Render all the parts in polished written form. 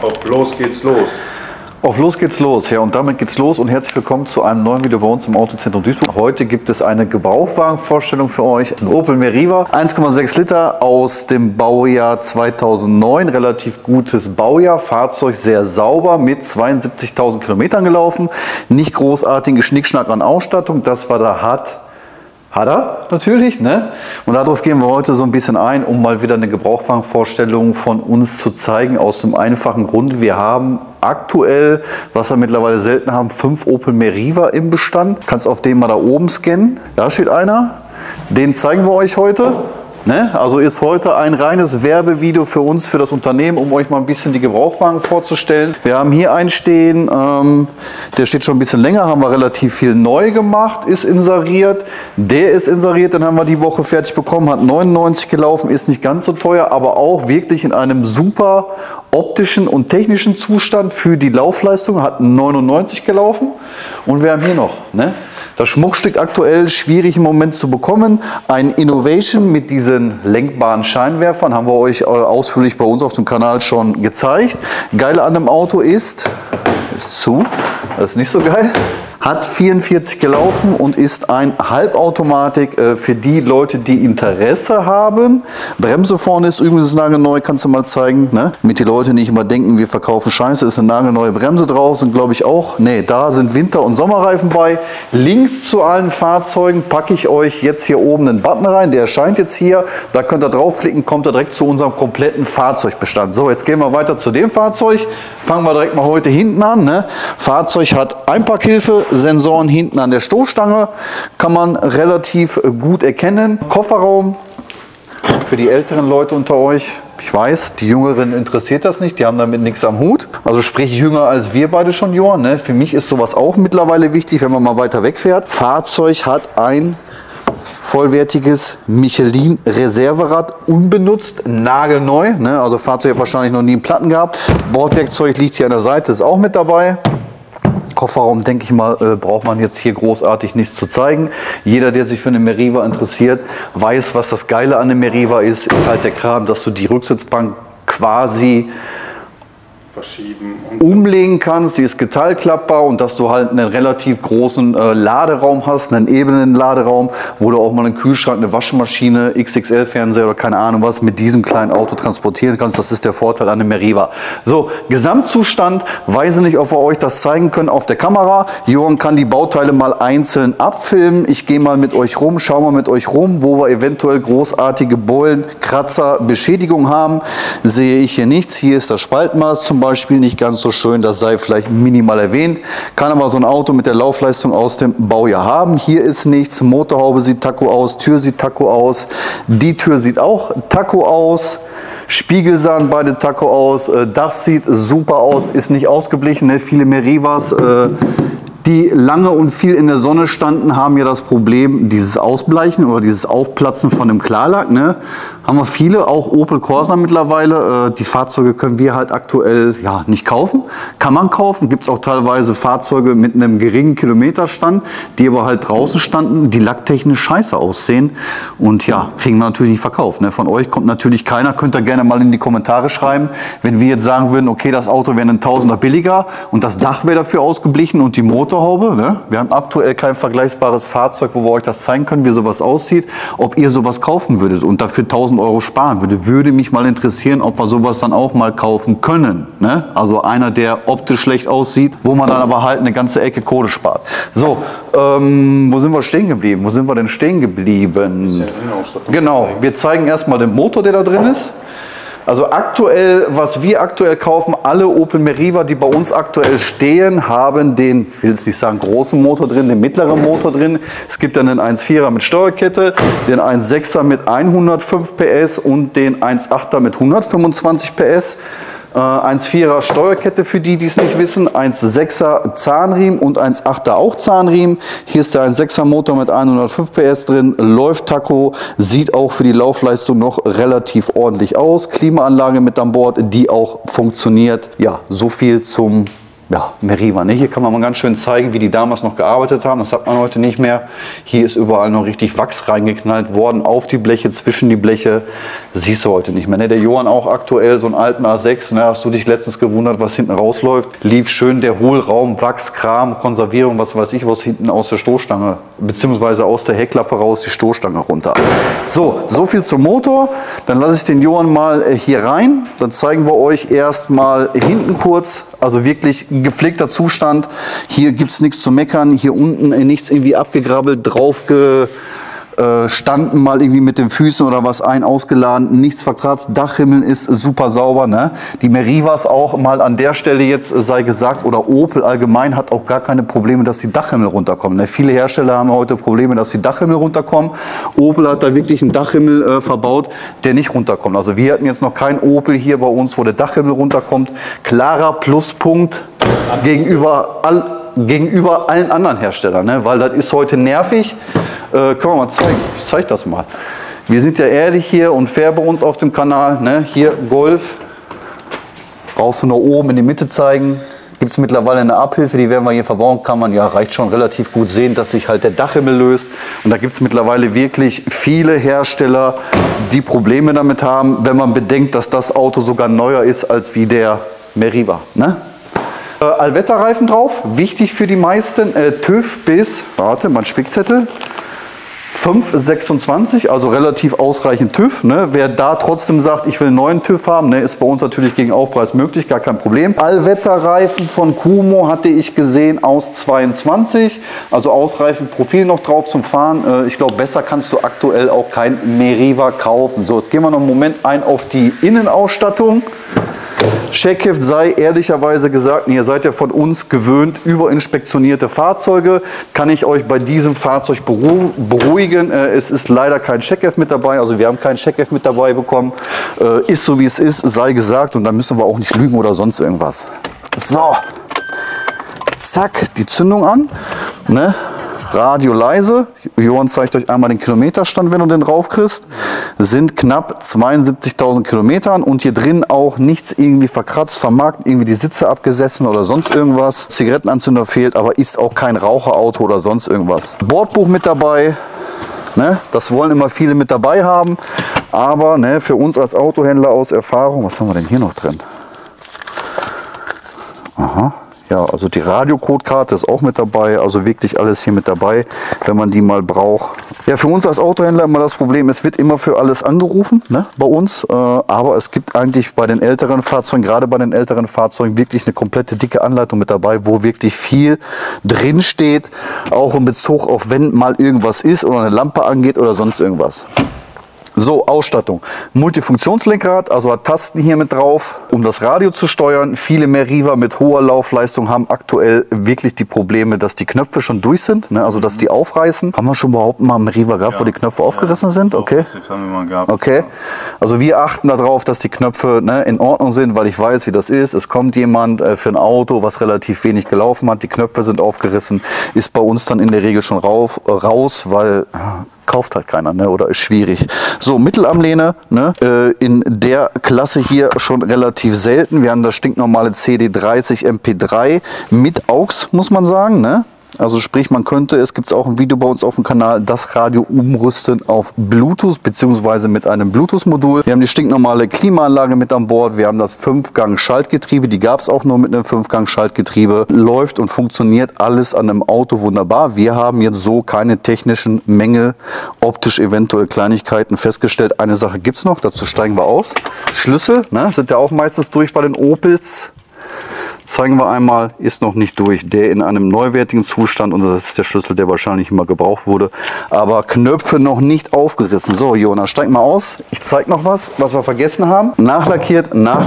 Auf los geht's los. Auf los geht's los, ja, und damit geht's los und herzlich willkommen zu einem neuen Video bei uns im Autozentrum Duisburg. Heute gibt es eine Gebrauchtwagenvorstellung für euch. Ein Opel Meriva, 1,6 Liter aus dem Baujahr 2009, relativ gutes Baujahr, Fahrzeug sehr sauber mit 72.000 Kilometern gelaufen, nicht großartigen Schnickschnack an Ausstattung, das was er hat er natürlich, ne? Und darauf gehen wir heute so ein bisschen ein, um mal wieder eine Gebrauchtwagenvorstellung von uns zu zeigen, aus dem einfachen Grund, wir haben aktuell, was wir mittlerweile selten haben, 5 Opel Meriva im Bestand. Kannst auf den mal da oben scannen, da steht einer, den zeigen wir euch heute. Ne? Also ist heute ein reines Werbevideo für uns, für das Unternehmen, um euch mal ein bisschen die Gebrauchtwagen vorzustellen. Wir haben hier einen stehen, der steht schon ein bisschen länger, haben wir relativ viel neu gemacht, ist inseriert. Der ist inseriert, den haben wir die Woche fertig bekommen, hat 99 gelaufen, ist nicht ganz so teuer, aber auch wirklich in einem super optischen und technischen Zustand für die Laufleistung, hat 99 gelaufen. Und wir haben hier noch, ne? Das Schmuckstück aktuell schwierig im Moment zu bekommen. Ein Innovation mit diesen lenkbaren Scheinwerfern haben wir euch ausführlich bei uns auf dem Kanal schon gezeigt. Geil an dem Auto ist zu, das ist nicht so geil. Hat 44 gelaufen und ist ein Halbautomatik für die Leute, die Interesse haben. Bremse vorne ist übrigens nagelneu, kannst du mal zeigen, ne? Damit die Leute nicht immer denken, wir verkaufen Scheiße, ist eine nagelneue Bremse drauf, sind glaube ich auch, ne, da sind Winter- und Sommerreifen bei. Links zu allen Fahrzeugen packe ich euch jetzt hier oben einen Button rein, der erscheint jetzt hier, da könnt ihr draufklicken, kommt ihr direkt zu unserem kompletten Fahrzeugbestand. So, jetzt gehen wir weiter zu dem Fahrzeug, fangen wir direkt mal heute hinten an, ne? Fahrzeug hat Einparkhilfe, Sensoren hinten an der Stoßstange, kann man relativ gut erkennen. Kofferraum für die älteren Leute unter euch. Ich weiß, die Jüngeren interessiert das nicht, die haben damit nichts am Hut. Also sprich jünger als wir beide schon, Johann. Ne? Für mich ist sowas auch mittlerweile wichtig, wenn man mal weiter wegfährt. Fahrzeug hat ein vollwertiges Michelin Reserverad, unbenutzt, nagelneu. Ne? Also Fahrzeug hat wahrscheinlich noch nie einen Platten gehabt. Bordwerkzeug liegt hier an der Seite, ist auch mit dabei. Kofferraum, denke ich mal, braucht man jetzt hier großartig nichts zu zeigen. Jeder, der sich für eine Meriva interessiert, weiß, was das Geile an der Meriva ist. Ist halt der Kram, dass du die Rücksitzbank quasi verschieben und umlegen kannst, die ist geteilklappbar und dass du halt einen relativ großen Laderaum hast, einen ebenen Laderaum, wo du auch mal einen Kühlschrank, eine Waschmaschine, XXL-Fernseher oder keine Ahnung was mit diesem kleinen Auto transportieren kannst. Das ist der Vorteil an der Meriva. So, Gesamtzustand, weiß ich nicht, ob wir euch das zeigen können auf der Kamera. Johann kann die Bauteile mal einzeln abfilmen. Ich gehe mal mit euch rum, schau mal mit euch rum, wo wir eventuell großartige Beulen, Kratzer, Beschädigung haben. Sehe ich hier nichts. Hier ist das Spaltmaß zum Beispiel nicht ganz so schön, das sei vielleicht minimal erwähnt. Kann aber so ein Auto mit der Laufleistung aus dem Baujahr haben. Hier ist nichts, Motorhaube sieht Taco aus, Tür sieht Taco aus, die Tür sieht auch Taco aus. Spiegel sahen beide Taco aus, Dach sieht super aus, ist nicht ausgeblichen. Ne? Viele Merivas, die lange und viel in der Sonne standen, haben ja das Problem, dieses Ausbleichen oder dieses Aufplatzen von dem Klarlack. Ne? Haben wir viele, auch Opel Corsa mittlerweile. Die Fahrzeuge können wir halt aktuell ja, nicht kaufen. Kann man kaufen. Gibt es auch teilweise Fahrzeuge mit einem geringen Kilometerstand, die aber halt draußen standen, die lacktechnisch scheiße aussehen. Und ja, kriegen wir natürlich nicht verkauft. Ne? Von euch kommt natürlich keiner. Könnt ihr gerne mal in die Kommentare schreiben, wenn wir jetzt sagen würden, okay, das Auto wäre ein Tausender billiger und das Dach wäre dafür ausgeblichen und die Motorhaube. Ne? Wir haben aktuell kein vergleichbares Fahrzeug, wo wir euch das zeigen können, wie sowas aussieht. Ob ihr sowas kaufen würdet und dafür 1000 Euro sparen würde, würde mich mal interessieren, ob wir sowas dann auch mal kaufen können. Ne? Also einer, der optisch schlecht aussieht, wo man dann aber halt eine ganze Ecke Kohle spart. So, wo sind wir stehen geblieben? Wo sind wir denn stehen geblieben? Genau, wir zeigen erstmal den Motor, der da drin ist. Also aktuell, was wir aktuell kaufen, alle Opel Meriva, die bei uns aktuell stehen, haben den, ich will jetzt nicht sagen großen Motor drin, den mittleren Motor drin. Es gibt dann den 1.4er mit Steuerkette, den 1.6er mit 105 PS und den 1.8er mit 125 PS. 1.4er Steuerkette für die, die es nicht wissen, 1.6er Zahnriemen und 1.8er auch Zahnriemen. Hier ist der 1.6er Motor mit 105 PS drin, läuft Taco, sieht auch für die Laufleistung noch relativ ordentlich aus. Klimaanlage mit an Bord, die auch funktioniert. Ja, so viel zum ja, Meriva. Ne? Hier kann man mal ganz schön zeigen, wie die damals noch gearbeitet haben. Das hat man heute nicht mehr. Hier ist überall noch richtig Wachs reingeknallt worden, auf die Bleche, zwischen die Bleche. Das siehst du heute nicht mehr. Ne? Der Johann auch aktuell, so einen alten A6. Ne? Hast du dich letztens gewundert, was hinten rausläuft? Lief schön der Hohlraum, Wachs, Kram, Konservierung, was weiß ich, was hinten aus der Stoßstange, beziehungsweise aus der Heckklappe raus, die Stoßstange runter. So viel zum Motor. Dann lasse ich den Johann mal hier rein. Dann zeigen wir euch erstmal hinten kurz, also wirklich gepflegter Zustand. Hier gibt es nichts zu meckern. Hier unten nichts irgendwie abgegrabbelt, drauf gestanden, mal irgendwie mit den Füßen oder was ausgeladen. Nichts verkratzt. Dachhimmel ist super sauber. Ne? Die Merivas auch mal an der Stelle jetzt sei gesagt, oder Opel allgemein hat auch gar keine Probleme, dass die Dachhimmel runterkommen. Ne? Viele Hersteller haben heute Probleme, dass die Dachhimmel runterkommen. Opel hat da wirklich einen Dachhimmel verbaut, der nicht runterkommt. Also wir hatten jetzt noch keinen Opel hier bei uns, wo der Dachhimmel runterkommt. Klarer Pluspunkt gegenüber allen anderen Herstellern, ne? Weil das ist heute nervig. Können wir mal zeigen. Ich zeige das mal. Wir sind ja ehrlich hier und fair bei uns auf dem Kanal. Ne? Hier Golf. Brauchst du nur oben in die Mitte zeigen. Gibt es mittlerweile eine Abhilfe, die werden wir hier verbauen. Kann man ja, reicht schon relativ gut sehen, dass sich halt der Dachhimmel löst. Und da gibt es mittlerweile wirklich viele Hersteller, die Probleme damit haben, wenn man bedenkt, dass das Auto sogar neuer ist als wie der Meriva. Ne? Allwetterreifen drauf, wichtig für die meisten. TÜV bis, warte, mein Spickzettel. 5,26, also relativ ausreichend TÜV. Ne? Wer da trotzdem sagt, ich will einen neuen TÜV haben, ne, ist bei uns natürlich gegen Aufpreis möglich, gar kein Problem. Allwetterreifen von Kumo hatte ich gesehen aus 22, also ausreichend Profil noch drauf zum Fahren. Ich glaube, besser kannst du aktuell auch kein Meriva kaufen. So, jetzt gehen wir noch einen Moment ein auf die Innenausstattung. Checkheft sei ehrlicherweise gesagt, ihr seid ja von uns gewöhnt, überinspektionierte Fahrzeuge. Kann ich euch bei diesem Fahrzeug beruhigen. Es ist leider kein Checkheft mit dabei, also wir haben kein Checkheft mit dabei bekommen. Ist so wie es ist, sei gesagt, und da müssen wir auch nicht lügen oder sonst irgendwas. So, zack, die Zündung an. Ne? Radio leise. Johann zeigt euch einmal den Kilometerstand, wenn du den drauf kriegst. Sind knapp 72.000 Kilometern und hier drin auch nichts irgendwie verkratzt, vermarkt, irgendwie die Sitze abgesessen oder sonst irgendwas. Zigarettenanzünder fehlt, aber ist auch kein Raucherauto oder sonst irgendwas. Bordbuch mit dabei. Ne? Das wollen immer viele mit dabei haben, aber ne, für uns als Autohändler aus Erfahrung, was haben wir denn hier noch drin? Aha. Ja, also die Radiocodekarte ist auch mit dabei, also wirklich alles hier mit dabei, wenn man die mal braucht. Ja, für uns als Autohändler immer das Problem, es wird immer für alles angerufen, ne, bei uns, aber es gibt eigentlich bei den älteren Fahrzeugen, gerade bei den älteren Fahrzeugen, wirklich eine komplette dicke Anleitung mit dabei, wo wirklich viel drin steht, auch in Bezug auf, wenn mal irgendwas ist oder eine Lampe angeht oder sonst irgendwas. So, Ausstattung. Multifunktionslenkrad, also hat Tasten hier mit drauf, um das Radio zu steuern. Viele Meriva mit hoher Laufleistung haben aktuell wirklich die Probleme, dass die Knöpfe schon durch sind, ne? Also dass die aufreißen. Haben wir schon überhaupt mal einen Meriva gehabt, ja, wo die Knöpfe aufgerissen sind? Okay. Das haben wir mal gehabt. Okay. Also wir achten darauf, dass die Knöpfe, ne, in Ordnung sind, weil ich weiß, wie das ist. Es kommt jemand für ein Auto, was relativ wenig gelaufen hat, die Knöpfe sind aufgerissen, ist bei uns dann in der Regel schon raus, weil kauft halt keiner, ne? Oder ist schwierig. So, Mittelarmlehne, ne? In der Klasse hier schon relativ selten. Wir haben das stinknormale CD30 MP3 mit AUX, muss man sagen, ne? Also sprich, man könnte, es gibt auch ein Video bei uns auf dem Kanal, das Radio umrüsten auf Bluetooth bzw. mit einem Bluetooth-Modul. Wir haben die stinknormale Klimaanlage mit an Bord. Wir haben das 5-Gang-Schaltgetriebe, die gab es auch nur mit einem 5-Gang-Schaltgetriebe. Läuft und funktioniert alles an einem Auto wunderbar. Wir haben jetzt so keine technischen Mängel, optisch eventuell Kleinigkeiten festgestellt. Eine Sache gibt es noch, dazu steigen wir aus. Schlüssel, ne, sind ja auch meistens durch bei den Opels. Zeigen wir einmal, ist noch nicht durch, der in einem neuwertigen Zustand, und das ist der Schlüssel, der wahrscheinlich immer gebraucht wurde, aber Knöpfe noch nicht aufgerissen. So, Jonas, steig mal aus. Ich zeige noch was wir vergessen haben. Nachlackiert,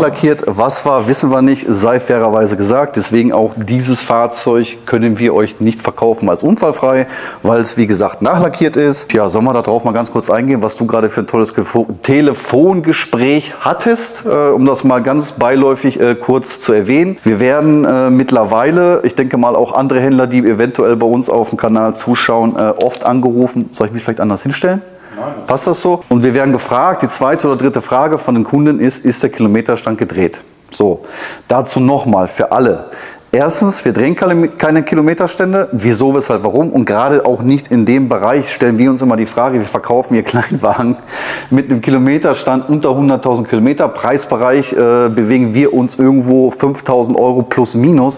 was war, wissen wir nicht, sei fairerweise gesagt. Deswegen auch dieses Fahrzeug können wir euch nicht verkaufen als unfallfrei, weil es, wie gesagt, nachlackiert ist. Ja, sollen wir da drauf mal ganz kurz eingehen, was du gerade für ein tolles Telefongespräch hattest, um das mal ganz beiläufig kurz zu erwähnen. Wir werden mittlerweile, ich denke mal auch andere Händler, die eventuell bei uns auf dem Kanal zuschauen, oft angerufen. Soll ich mich vielleicht anders hinstellen? Nein. Passt das so? Und wir werden gefragt, die zweite oder dritte Frage von den Kunden ist der Kilometerstand gedreht? So, dazu nochmal für alle. Erstens, wir drehen keine Kilometerstände. Wieso, weshalb, warum? Und gerade auch nicht in dem Bereich stellen wir uns immer die Frage, wir verkaufen hier Kleinwagen mit einem Kilometerstand unter 100.000 Kilometer. Preisbereich bewegen wir uns irgendwo 5.000 Euro plus minus.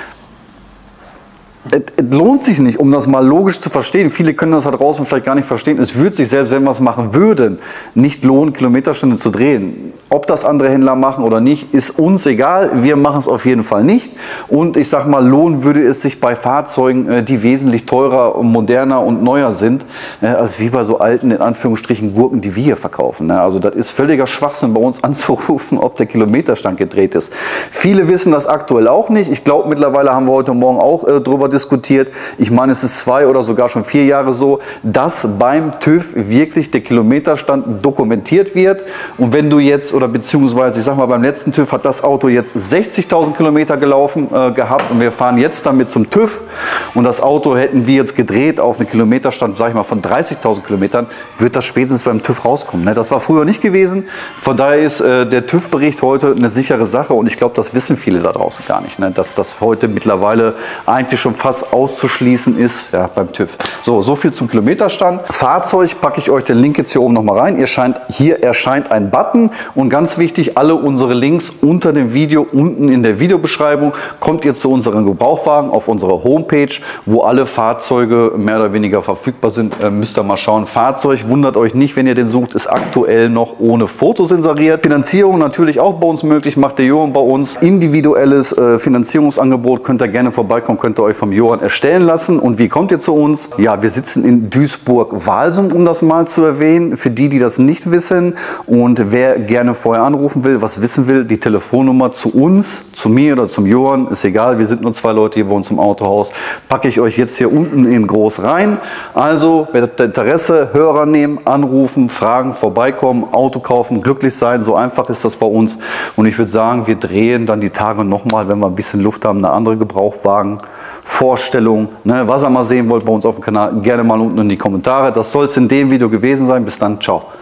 Es lohnt sich nicht, um das mal logisch zu verstehen. Viele können das da draußen vielleicht gar nicht verstehen. Es würde sich, selbst wenn wir es machen würden, nicht lohnen, Kilometerstände zu drehen. Ob das andere Händler machen oder nicht, ist uns egal. Wir machen es auf jeden Fall nicht. Und ich sage mal, lohnen würde es sich bei Fahrzeugen, die wesentlich teurer, moderner und neuer sind, als wie bei so alten, in Anführungsstrichen, Gurken, die wir hier verkaufen. Also das ist völliger Schwachsinn, bei uns anzurufen, ob der Kilometerstand gedreht ist. Viele wissen das aktuell auch nicht. Ich glaube, mittlerweile haben wir heute Morgen auch drüber diskutiert. Ich meine, es ist 2 oder sogar schon 4 Jahre so, dass beim TÜV wirklich der Kilometerstand dokumentiert wird. Und wenn du jetzt, oder beziehungsweise, ich sag mal, beim letzten TÜV hat das Auto jetzt 60.000 Kilometer gelaufen gehabt und wir fahren jetzt damit zum TÜV und das Auto hätten wir jetzt gedreht auf einen Kilometerstand, sag ich mal, von 30.000 Kilometern, wird das spätestens beim TÜV rauskommen. Ne? Das war früher nicht gewesen. Von daher ist der TÜV-Bericht heute eine sichere Sache und ich glaube, das wissen viele da draußen gar nicht, ne? Dass das heute mittlerweile eigentlich schon fast auszuschließen ist, ja, beim TÜV. So viel zum Kilometerstand. Fahrzeug packe ich euch den Link jetzt hier oben nochmal rein. Hier erscheint ein Button und ganz wichtig, alle unsere Links unter dem Video, unten in der Videobeschreibung, kommt ihr zu unseren Gebrauchtwagen auf unsere Homepage, wo alle Fahrzeuge mehr oder weniger verfügbar sind. Müsst ihr mal schauen. Fahrzeug, wundert euch nicht, wenn ihr den sucht, ist aktuell noch ohne Fotos inseriert. Finanzierung natürlich auch bei uns möglich, macht der Johann bei uns. Individuelles Finanzierungsangebot, könnt ihr gerne vorbeikommen, könnt ihr euch vom Johann erstellen lassen. Und wie kommt ihr zu uns? Ja, wir sitzen in Duisburg-Walsum, um das mal zu erwähnen, für die, die das nicht wissen. Und wer gerne vorher anrufen will, was wissen will, die Telefonnummer zu uns, zu mir oder zum Johann, ist egal, wir sind nur 2 Leute hier bei uns im Autohaus, packe ich euch jetzt hier unten in groß rein. Also, wer hat Interesse, Hörer nehmen, anrufen, fragen, vorbeikommen, Auto kaufen, glücklich sein, so einfach ist das bei uns. Und ich würde sagen, wir drehen dann die Tage nochmal, wenn wir ein bisschen Luft haben, eine andere Gebrauchtwagen-Vorstellung. Ne, was ihr mal sehen wollt bei uns auf dem Kanal, gerne mal unten in die Kommentare. Das soll es in dem Video gewesen sein. Bis dann, ciao.